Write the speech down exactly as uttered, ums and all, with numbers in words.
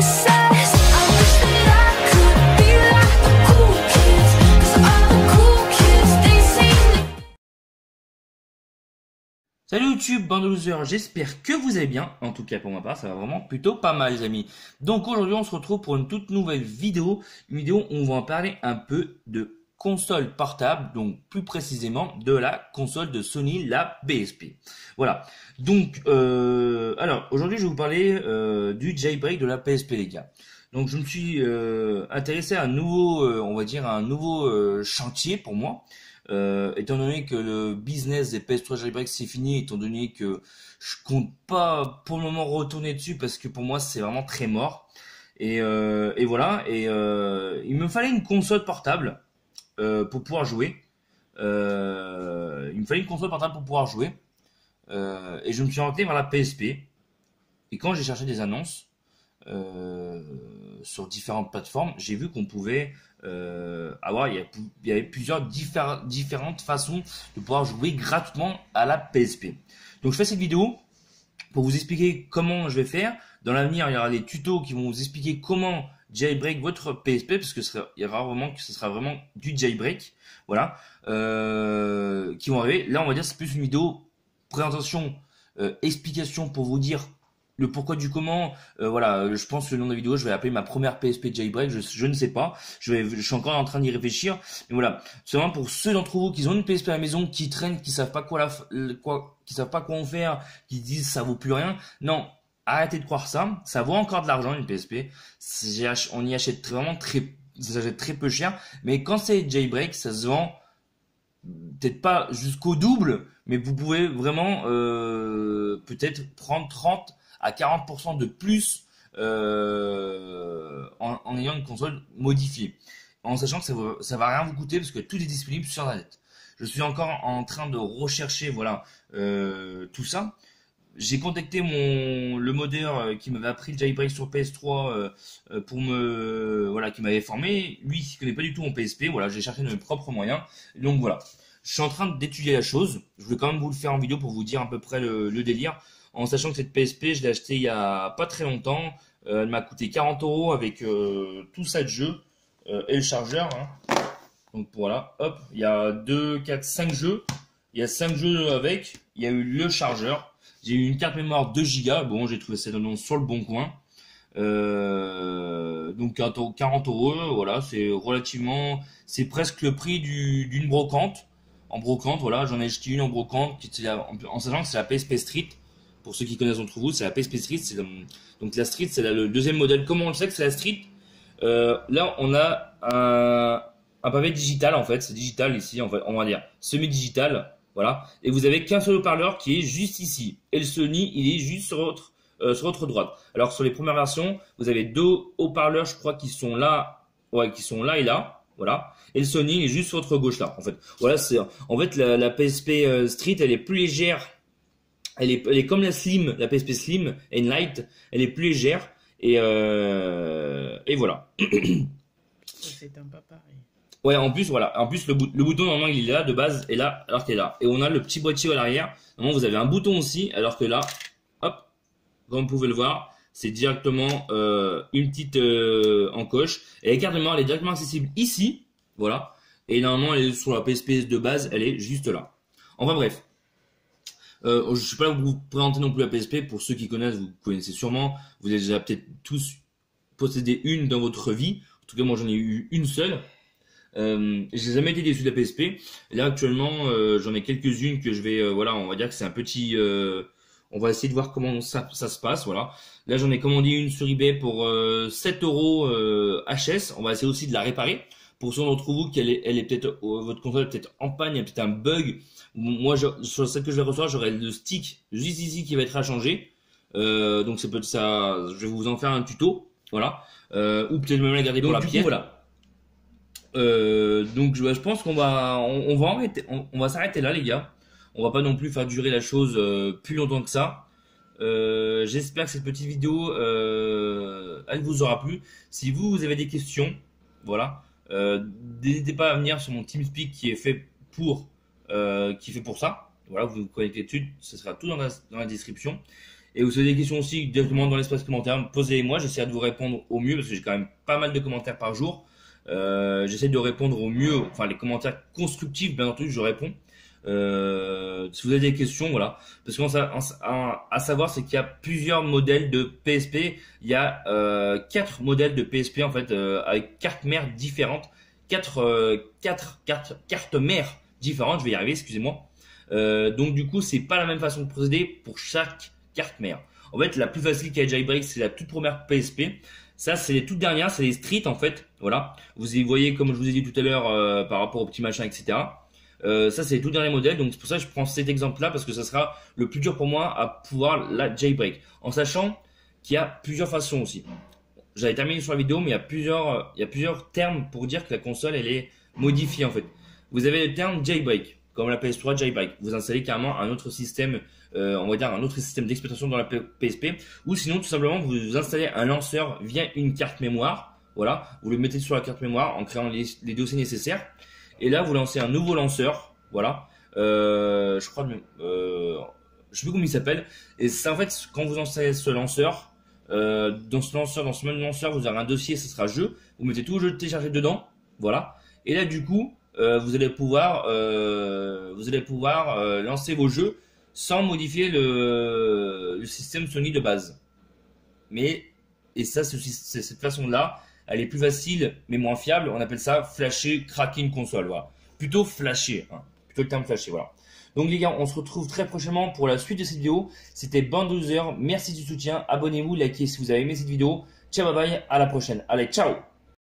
says I wish that I could be like the cool kids, 'cause all the cool kids, they seem to... Salut YouTube, bande de losers, j'espère que vous allez bien. En tout cas pour ma part, ça va vraiment plutôt pas mal les amis. Donc aujourd'hui on se retrouve pour une toute nouvelle vidéo. Une vidéo où on va en parler un peu de console portable, donc plus précisément de la console de Sony, la P S P. Voilà, donc euh, alors aujourd'hui je vais vous parler euh, du jailbreak de la P S P les gars. Donc je me suis euh, intéressé à un nouveau, euh, on va dire à un nouveau euh, chantier pour moi. Euh, étant donné que le business des P S trois jailbreak c'est fini, étant donné que je compte pas pour le moment retourner dessus parce que pour moi c'est vraiment très mort. Et, euh, et voilà, et euh, il me fallait une console portable euh, pour pouvoir jouer. Euh, il me fallait une console portable pour pouvoir jouer. Euh, et je me suis orienté vers la P S P. Et quand j'ai cherché des annonces euh, sur différentes plateformes, j'ai vu qu'on pouvait euh, avoir, il y, a, il y avait plusieurs diffé- différentes façons de pouvoir jouer gratuitement à la P S P. Donc je fais cette vidéo pour vous expliquer comment je vais faire. Dans l'avenir, il y aura des tutos qui vont vous expliquer comment jailbreak votre P S P, parce que ce sera, il y aura vraiment que ce sera vraiment du jailbreak, voilà, euh, qui vont arriver. Là, on va dire c'est plus une vidéo présentation, euh, explication pour vous dire le pourquoi du comment. Euh, voilà, je pense que le nom de la vidéo, je vais l'appeler ma première P S P jailbreak. Je, je ne sais pas, je, vais, je suis encore en train d'y réfléchir. Mais voilà, c'est vraiment pour ceux d'entre vous qui ont une P S P à la maison, qui traînent, qui savent pas quoi la, quoi, qui savent pas quoi en faire, qui disent ça vaut plus rien. Non. Arrêtez de croire ça, ça vaut encore de l'argent une P S P. On y achète vraiment très, ça s'achète très peu cher, mais quand c'est jailbreak, ça se vend peut-être pas jusqu'au double, mais vous pouvez vraiment euh, peut-être prendre trente à quarante pour cent de plus euh, en, en ayant une console modifiée, en sachant que ça va, ça va rien vous coûter parce que tout est disponible sur Internet. Je suis encore en train de rechercher, voilà, euh, tout ça. J'ai contacté mon le modeur qui m'avait appris le jailbreak sur P S trois euh, pour me voilà qui m'avait formé. Lui, il connaît pas du tout mon P S P. Voilà, j'ai cherché de mes propres moyens. Donc voilà, je suis en train d'étudier la chose. Je voulais quand même vous le faire en vidéo pour vous dire à peu près le, le délire, en sachant que cette P S P, je l'ai achetée il y a pas très longtemps. Euh, elle m'a coûté quarante euros avec euh, tout ça de jeu euh, et le chargeur. Hein. Donc voilà, hop, il y a deux, quatre, cinq jeux. Il y a cinq jeux avec. Il y a eu le chargeur. J'ai eu une carte mémoire deux gigas, bon j'ai trouvé cette annonce sur le bon coin, euh, donc quarante euros, voilà, c'est relativement, c'est presque le prix du, d'une brocante, en brocante, voilà, j'en ai acheté une en brocante, qui, en, en sachant que c'est la P S P Street, pour ceux qui connaissent d'entre vous, c'est la P S P Street, c'est le, donc la Street c'est le deuxième modèle, comment on le sait que c'est la Street, euh, là on a un, un pavé digital en fait, c'est digital ici, en fait, on va dire semi-digital. Voilà, et vous avez qu'un seul haut-parleur qui est juste ici. Et le Sony, il est juste sur votre, euh, sur votre droite. Alors sur les premières versions, vous avez deux haut-parleurs, je crois, qui sont là, ouais, qui sont là et là. Voilà. Et le Sony, il est juste sur votre gauche là. En fait, voilà, c'est, en fait, la, la P S P euh, Street, elle est plus légère. Elle est, elle est comme la Slim, la P S P Slim et Light. Elle est plus légère. Et, euh, et voilà. C'est un pas pareil. Ouais, en plus, voilà. En plus, le, bout, le bouton, normalement, il est là, de base, et là, alors qu'il est là. Et on a le petit boîtier à l'arrière. Normalement, vous avez un bouton aussi, alors que là, hop, comme vous pouvez le voir, c'est directement euh, une petite euh, encoche. Et la carte mémoire, elle est directement accessible ici. Voilà. Et normalement, elle est sur la P S P de base, elle est juste là. Enfin, bref. Euh, je ne suis pas là pour vous présenter non plus la P S P. Pour ceux qui connaissent, vous connaissez sûrement. Vous avez déjà peut-être tous possédé une dans votre vie. En tout cas, moi, j'en ai eu une seule. Euh, j'ai jamais été déçu de la P S P. Et là actuellement, euh, j'en ai quelques-unes que je vais, euh, voilà, on va dire que c'est un petit, euh, on va essayer de voir comment ça, ça se passe, voilà. Là, j'en ai commandé une sur eBay pour euh, sept euros euh, H S. On va essayer aussi de la réparer. Pour ceux d'entre vous qui elle est, elle est peut-être, euh, votre console est peut-être en panne, il y a peut-être un bug. Moi, je, sur celle que je vais recevoir, j'aurai le stick juste ici qui va être à changer. Euh, donc c'est peut-être ça. Je vais vous en faire un tuto, voilà. Euh, ou peut-être même la garder pour la pièce, voilà. Euh, donc je, je pense qu'on va on, on va arrêter on, on va s'arrêter là les gars. On va pas non plus faire durer la chose euh, plus longtemps que ça. Euh, j'espère que cette petite vidéo euh, elle vous aura plu. Si vous, vous avez des questions, voilà, euh, n'hésitez pas à venir sur mon TeamSpeak qui est fait pour euh, qui est fait pour ça. Voilà, vous vous connectez dessus, ce sera tout dans la, dans la description. Et vous avez des questions aussi directement dans l'espace commentaire, posez-les-moi, j'essaierai de vous répondre au mieux parce que j'ai quand même pas mal de commentaires par jour. Euh, j'essaie de répondre au mieux, enfin les commentaires constructifs, bien entendu, je réponds. Euh, si vous avez des questions, voilà. Parce qu'à à, à savoir, c'est qu'il y a plusieurs modèles de P S P. Il y a euh, quatre modèles de P S P en fait, euh, avec cartes mères différentes, quatre, euh, quatre cartes, cartes mères différentes. Je vais y arriver, excusez-moi. Euh, donc du coup, c'est pas la même façon de procéder pour chaque carte mère. En fait, la plus facile qu'à Jailbreak, c'est la toute première P S P. Ça, c'est les toutes dernières, c'est les streets en fait. Voilà. Vous y voyez, comme je vous ai dit tout à l'heure, euh, par rapport au petit machin, et cetera. Euh, ça, c'est les tout derniers modèles. Donc c'est pour ça que je prends cet exemple-là parce que ça sera le plus dur pour moi à pouvoir la Jailbreak. En sachant qu'il y a plusieurs façons aussi. J'avais terminé sur la vidéo, mais il y a plusieurs, il y a plusieurs termes pour dire que la console, elle est modifiée en fait. Vous avez le terme Jailbreak, comme la P S trois Jailbreak. Vous installez carrément un autre système. Euh, on va dire un autre système d'exploitation dans la P S P, ou sinon tout simplement vous installez un lanceur via une carte mémoire, voilà, vous le mettez sur la carte mémoire en créant les, les dossiers nécessaires, et là vous lancez un nouveau lanceur, voilà, euh, je crois, euh, je sais plus comment il s'appelle, et ça en fait quand vous installez ce lanceur, euh, dans ce lanceur, dans ce même lanceur vous aurez un dossier, ce sera jeu, vous mettez tout le jeu téléchargé dedans, voilà, et là du coup euh, vous allez pouvoir, euh, vous allez pouvoir euh, lancer vos jeux sans modifier le, le système Sony de base. Mais, et ça, c'est cette façon-là, elle est plus facile, mais moins fiable. On appelle ça flasher, craquer une console. Voilà. Plutôt flasher, hein. Plutôt le terme flasher, voilà. Donc les gars, on se retrouve très prochainement pour la suite de cette vidéo. C'était Bandozer, merci du soutien. Abonnez-vous, likez si vous avez aimé cette vidéo. Ciao, bye bye, à la prochaine. Allez, ciao!